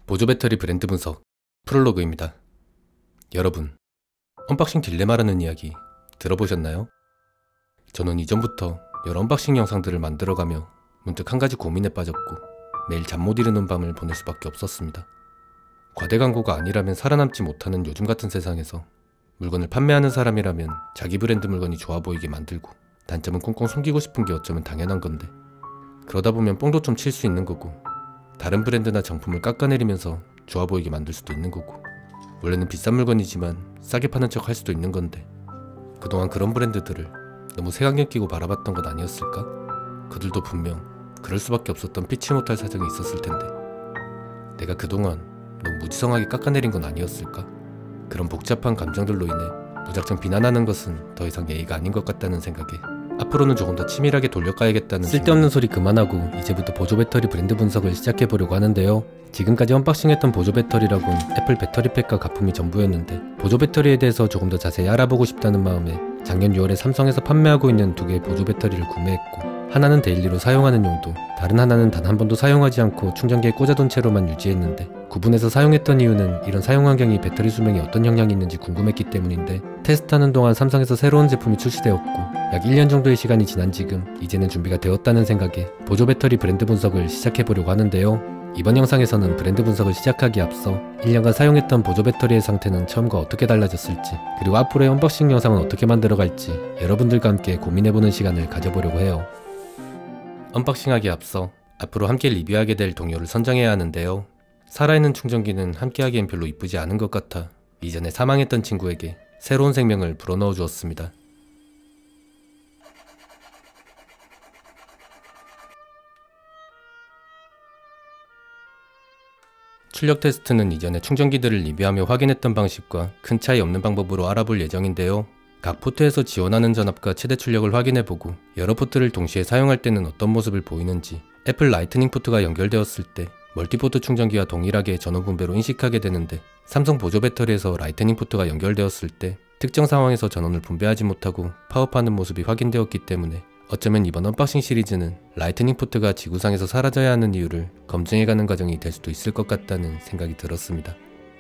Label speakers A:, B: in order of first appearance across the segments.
A: 보조 배터리 브랜드 분석 프롤로그입니다. 여러분, 언박싱 딜레마라는 이야기 들어보셨나요? 저는 이전부터 여러 언박싱 영상들을 만들어가며 문득 한 가지 고민에 빠졌고 매일 잠 못 이루는 밤을 보낼 수밖에 없었습니다. 과대 광고가 아니라면 살아남지 못하는 요즘 같은 세상에서 물건을 판매하는 사람이라면 자기 브랜드 물건이 좋아 보이게 만들고 단점은 꽁꽁 숨기고 싶은 게 어쩌면 당연한 건데, 그러다 보면 뽕도 좀 칠 수 있는 거고 다른 브랜드나 정품을 깎아내리면서 좋아 보이게 만들 수도 있는 거고, 원래는 비싼 물건이지만 싸게 파는 척 할 수도 있는 건데, 그동안 그런 브랜드들을 너무 색안경 끼고 바라봤던 건 아니었을까? 그들도 분명 그럴 수밖에 없었던 피치 못할 사정이 있었을 텐데, 내가 그동안 너무 무지성하게 깎아내린 건 아니었을까? 그런 복잡한 감정들로 인해 무작정 비난하는 것은 더 이상 예의가 아닌 것 같다는 생각에 앞으로는 조금 더 치밀하게 돌려가야겠다는 쓸데없는 소리 그만하고 이제부터 보조 배터리 브랜드 분석을 시작해보려고 하는데요. 지금까지 언박싱했던 보조 배터리라곤 애플 배터리팩과 가품이 전부였는데, 보조 배터리에 대해서 조금 더 자세히 알아보고 싶다는 마음에 작년 6월에 삼성에서 판매하고 있는 두 개의 보조 배터리를 구매했고, 하나는 데일리로 사용하는 용도, 다른 하나는 단 한 번도 사용하지 않고 충전기에 꽂아둔 채로만 유지했는데, 구분해서 사용했던 이유는 이런 사용 환경이 배터리 수명에 어떤 영향이 있는지 궁금했기 때문인데, 테스트하는 동안 삼성에서 새로운 제품이 출시되었고 약 1년 정도의 시간이 지난 지금 이제는 준비가 되었다는 생각에 보조 배터리 브랜드 분석을 시작해보려고 하는데요. 이번 영상에서는 브랜드 분석을 시작하기에 앞서 1년간 사용했던 보조 배터리의 상태는 처음과 어떻게 달라졌을지, 그리고 앞으로의 언박싱 영상은 어떻게 만들어갈지 여러분들과 함께 고민해보는 시간을 가져보려고 해요. 언박싱하기에 앞서 앞으로 함께 리뷰하게 될 동료를 선정해야 하는데요. 살아있는 충전기는 함께하기엔 별로 이쁘지 않은 것 같아 이전에 사망했던 친구에게 새로운 생명을 불어넣어 주었습니다. 출력 테스트는 이전에 충전기들을 리뷰하며 확인했던 방식과 큰 차이 없는 방법으로 알아볼 예정인데요. 각 포트에서 지원하는 전압과 최대 출력을 확인해보고 여러 포트를 동시에 사용할 때는 어떤 모습을 보이는지, 애플 라이트닝 포트가 연결되었을 때 멀티포트 충전기와 동일하게 전원 분배로 인식하게 되는데, 삼성 보조 배터리에서 라이트닝 포트가 연결되었을 때 특정 상황에서 전원을 분배하지 못하고 파업하는 모습이 확인되었기 때문에 어쩌면 이번 언박싱 시리즈는 라이트닝 포트가 지구상에서 사라져야 하는 이유를 검증해가는 과정이 될 수도 있을 것 같다는 생각이 들었습니다.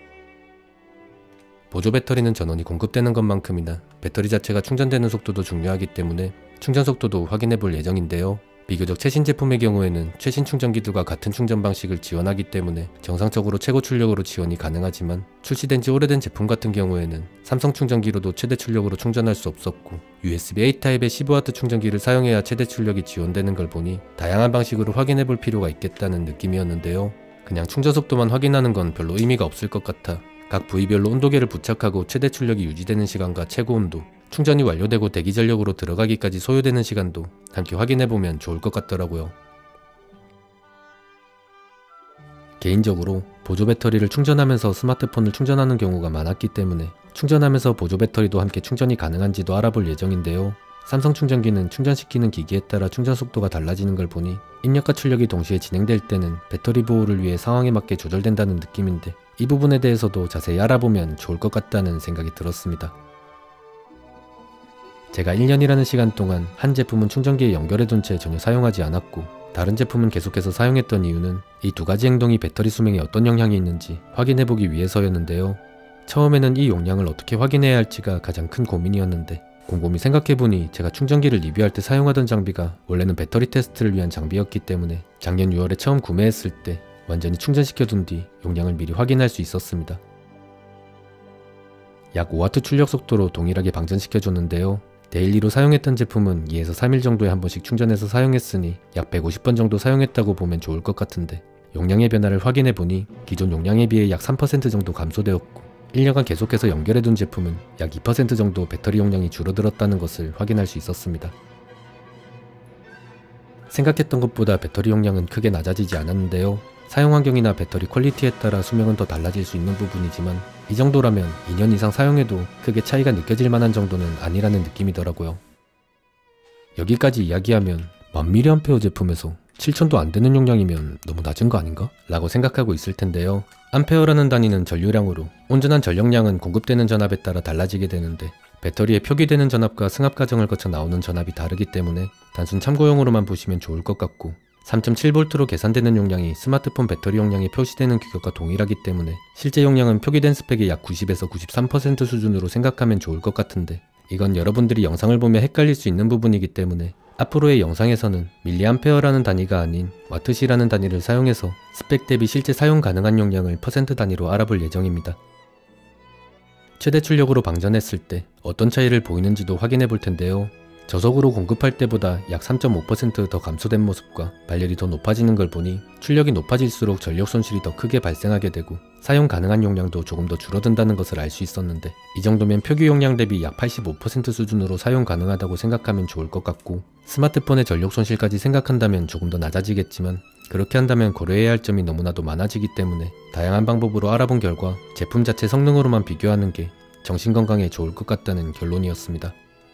A: 보조 배터리는 전원이 공급되는 것만큼이나 배터리 자체가 충전되는 속도도 중요하기 때문에 충전 속도도 확인해볼 예정인데요. 비교적 최신 제품의 경우에는 최신 충전기들과 같은 충전 방식을 지원하기 때문에 정상적으로 최고 출력으로 지원이 가능하지만, 출시된 지 오래된 제품 같은 경우에는 삼성 충전기로도 최대 출력으로 충전할 수 없었고 USB-A 타입의 15W 충전기를 사용해야 최대 출력이 지원되는 걸 보니 다양한 방식으로 확인해볼 필요가 있겠다는 느낌이었는데요. 그냥 충전 속도만 확인하는 건 별로 의미가 없을 것 같아 각 부위별로 온도계를 부착하고 최대 출력이 유지되는 시간과 최고 온도, 충전이 완료되고 대기 전력으로 들어가기까지 소요되는 시간도 함께 확인해보면 좋을 것 같더라고요. 개인적으로 보조 배터리를 충전하면서 스마트폰을 충전하는 경우가 많았기 때문에 충전하면서 보조 배터리도 함께 충전이 가능한지도 알아볼 예정인데요. 삼성 충전기는 충전시키는 기기에 따라 충전 속도가 달라지는 걸 보니 입력과 출력이 동시에 진행될 때는 배터리 보호를 위해 상황에 맞게 조절된다는 느낌인데, 이 부분에 대해서도 자세히 알아보면 좋을 것 같다는 생각이 들었습니다. 제가 1년이라는 시간 동안 한 제품은 충전기에 연결해둔 채 전혀 사용하지 않았고 다른 제품은 계속해서 사용했던 이유는 이 두 가지 행동이 배터리 수명에 어떤 영향이 있는지 확인해보기 위해서였는데요. 처음에는 이 용량을 어떻게 확인해야 할지가 가장 큰 고민이었는데, 곰곰이 생각해보니 제가 충전기를 리뷰할 때 사용하던 장비가 원래는 배터리 테스트를 위한 장비였기 때문에 작년 6월에 처음 구매했을 때 완전히 충전시켜둔 뒤 용량을 미리 확인할 수 있었습니다. 약 5W 출력 속도로 동일하게 방전시켜줬는데요. 데일리로 사용했던 제품은 2에서 3일 정도에 한 번씩 충전해서 사용했으니 약 150번 정도 사용했다고 보면 좋을 것 같은데, 용량의 변화를 확인해보니 기존 용량에 비해 약 3% 정도 감소되었고 1년간 계속해서 연결해둔 제품은 약 2% 정도 배터리 용량이 줄어들었다는 것을 확인할 수 있었습니다. 생각했던 것보다 배터리 용량은 크게 낮아지지 않았는데요. 사용 환경이나 배터리 퀄리티에 따라 수명은 더 달라질 수 있는 부분이지만 이 정도라면 2년 이상 사용해도 크게 차이가 느껴질 만한 정도는 아니라는 느낌이더라고요. 여기까지 이야기하면 1000mAh 제품에서 7000도 안 되는 용량이면 너무 낮은 거 아닌가? 라고 생각하고 있을 텐데요. 암페어라는 단위는 전류량으로 온전한 전력량은 공급되는 전압에 따라 달라지게 되는데, 배터리에 표기되는 전압과 승합 과정을 거쳐 나오는 전압이 다르기 때문에 단순 참고용으로만 보시면 좋을 것 같고, 3.7V로 계산되는 용량이 스마트폰 배터리 용량에 표시되는 규격과 동일하기 때문에 실제 용량은 표기된 스펙의 약 90에서 93% 수준으로 생각하면 좋을 것 같은데, 이건 여러분들이 영상을 보며 헷갈릴 수 있는 부분이기 때문에 앞으로의 영상에서는 밀리암페어라는 단위가 아닌 와트시라는 단위를 사용해서 스펙 대비 실제 사용 가능한 용량을 퍼센트 단위로 알아볼 예정입니다. 최대 출력으로 방전했을 때 어떤 차이를 보이는지도 확인해 볼 텐데요. 저속으로 공급할 때보다 약 3.5% 더 감소된 모습과 발열이 더 높아지는 걸 보니 출력이 높아질수록 전력 손실이 더 크게 발생하게 되고 사용 가능한 용량도 조금 더 줄어든다는 것을 알 수 있었는데, 이 정도면 표기 용량 대비 약 85% 수준으로 사용 가능하다고 생각하면 좋을 것 같고, 스마트폰의 전력 손실까지 생각한다면 조금 더 낮아지겠지만, 그렇게 한다면 고려해야 할 점이 너무나도 많아지기 때문에 다양한 방법으로 알아본 결과 제품 자체 성능으로만 비교하는 게 정신건강에 좋을 것 같다는 결론이었습니다.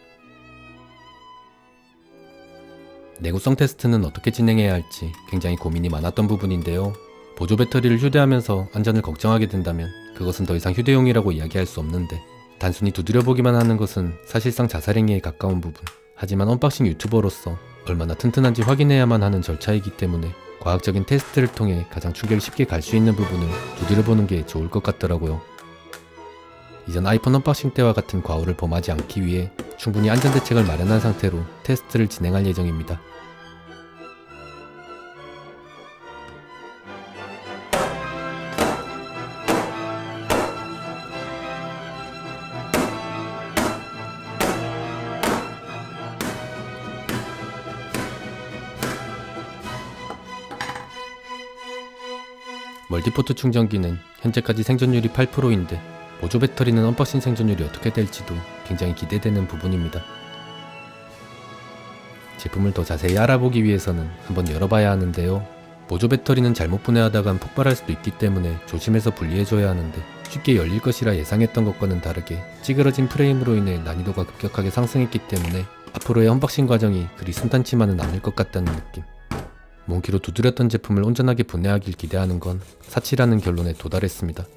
A: 내구성 테스트는 어떻게 진행해야 할지 굉장히 고민이 많았던 부분인데요. 보조 배터리를 휴대하면서 안전을 걱정하게 된다면 그것은 더 이상 휴대용이라고 이야기할 수 없는데, 단순히 두드려보기만 하는 것은 사실상 자살행위에 가까운 부분. 하지만 언박싱 유튜버로서 얼마나 튼튼한지 확인해야만 하는 절차이기 때문에 과학적인 테스트를 통해 가장 충격이 쉽게 갈 수 있는 부분을 두드려보는 게 좋을 것 같더라고요. 이전 아이폰 언박싱 때와 같은 과오를 범하지 않기 위해 충분히 안전대책을 마련한 상태로 테스트를 진행할 예정입니다. 멀티포트 충전기는 현재까지 생존율이 8%인데 보조 배터리는 언박싱 생존율이 어떻게 될지도 굉장히 기대되는 부분입니다. 제품을 더 자세히 알아보기 위해서는 한번 열어봐야 하는데요. 보조 배터리는 잘못 분해하다간 폭발할 수도 있기 때문에 조심해서 분리해줘야 하는데, 쉽게 열릴 것이라 예상했던 것과는 다르게 찌그러진 프레임으로 인해 난이도가 급격하게 상승했기 때문에 앞으로의 언박싱 과정이 그리 순탄치만은 않을 것 같다는 느낌. 몽키로 두드렸던 제품을 온전하게 분해하길 기대하는 건 사치라는 결론에 도달했습니다.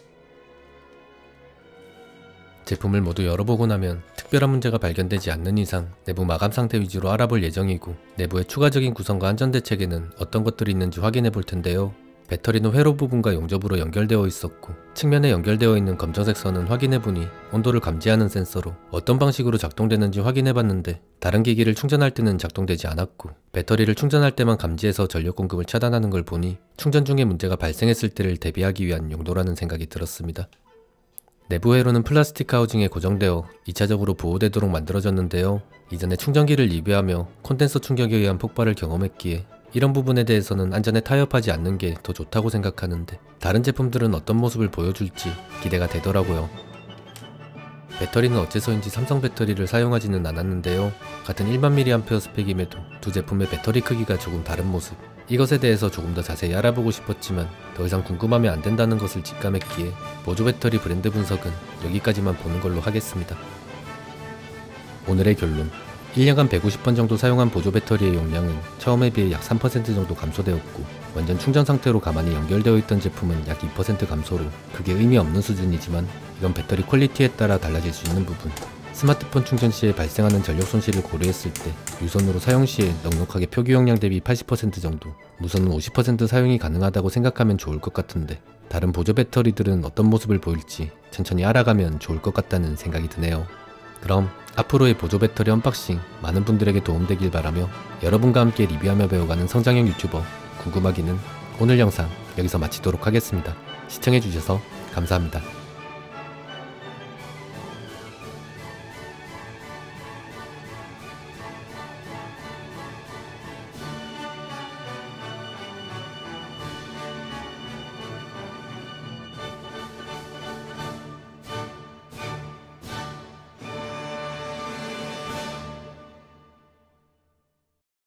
A: 제품을 모두 열어보고 나면 특별한 문제가 발견되지 않는 이상 내부 마감 상태 위주로 알아볼 예정이고, 내부의 추가적인 구성과 안전대책에는 어떤 것들이 있는지 확인해 볼 텐데요. 배터리는 회로 부분과 용접으로 연결되어 있었고, 측면에 연결되어 있는 검정색 선은 확인해보니 온도를 감지하는 센서로 어떤 방식으로 작동되는지 확인해봤는데, 다른 기기를 충전할 때는 작동되지 않았고, 배터리를 충전할 때만 감지해서 전력 공급을 차단하는 걸 보니 충전 중에 문제가 발생했을 때를 대비하기 위한 용도라는 생각이 들었습니다. 내부 회로는 플라스틱 하우징에 고정되어 2차적으로 보호되도록 만들어졌는데요. 이전에 충전기를 리뷰하며 콘덴서 충격에 의한 폭발을 경험했기에 이런 부분에 대해서는 안전에 타협하지 않는 게 더 좋다고 생각하는데, 다른 제품들은 어떤 모습을 보여줄지 기대가 되더라고요. 배터리는 어째서인지 삼성 배터리를 사용하지는 않았는데요. 같은 10000mAh 스펙임에도 두 제품의 배터리 크기가 조금 다른 모습, 이것에 대해서 조금 더 자세히 알아보고 싶었지만 더 이상 궁금하면 안 된다는 것을 직감했기에 보조 배터리 브랜드 분석은 여기까지만 보는 걸로 하겠습니다. 오늘의 결론: 1년간 150번 정도 사용한 보조 배터리의 용량은 처음에 비해 약 3% 정도 감소되었고, 완전 충전 상태로 가만히 연결되어 있던 제품은 약 2% 감소로 크게 의미 없는 수준이지만, 이건 배터리 퀄리티에 따라 달라질 수 있는 부분. 스마트폰 충전 시에 발생하는 전력 손실을 고려했을 때 유선으로 사용 시에 넉넉하게 표기 용량 대비 80% 정도, 무선은 50% 사용이 가능하다고 생각하면 좋을 것 같은데, 다른 보조 배터리들은 어떤 모습을 보일지 천천히 알아가면 좋을 것 같다는 생각이 드네요. 그럼 앞으로의 보조 배터리 언박싱 많은 분들에게 도움되길 바라며, 여러분과 함께 리뷰하며 배워가는 성장형 유튜버 궁금하기는 오늘 영상 여기서 마치도록 하겠습니다. 시청해주셔서 감사합니다.